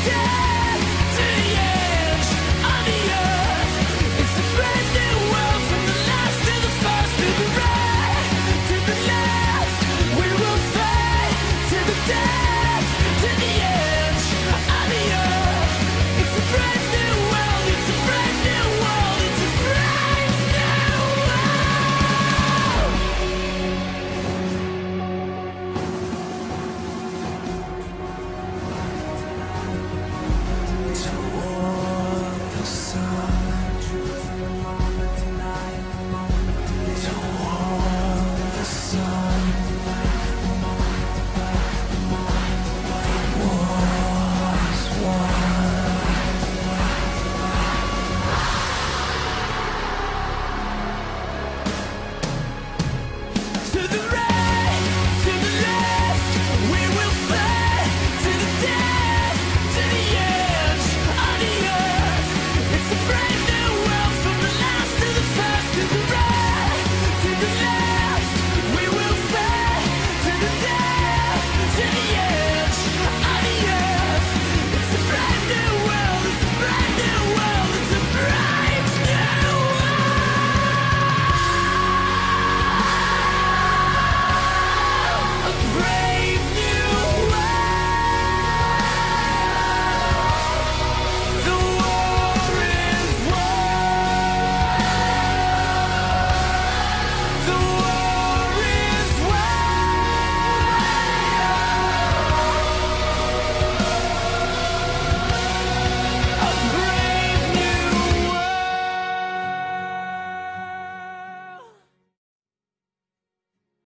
death, to the edge of the earth. It's a brand new world from the last to the first, to the right, to the left. We will fight to the death, to the end.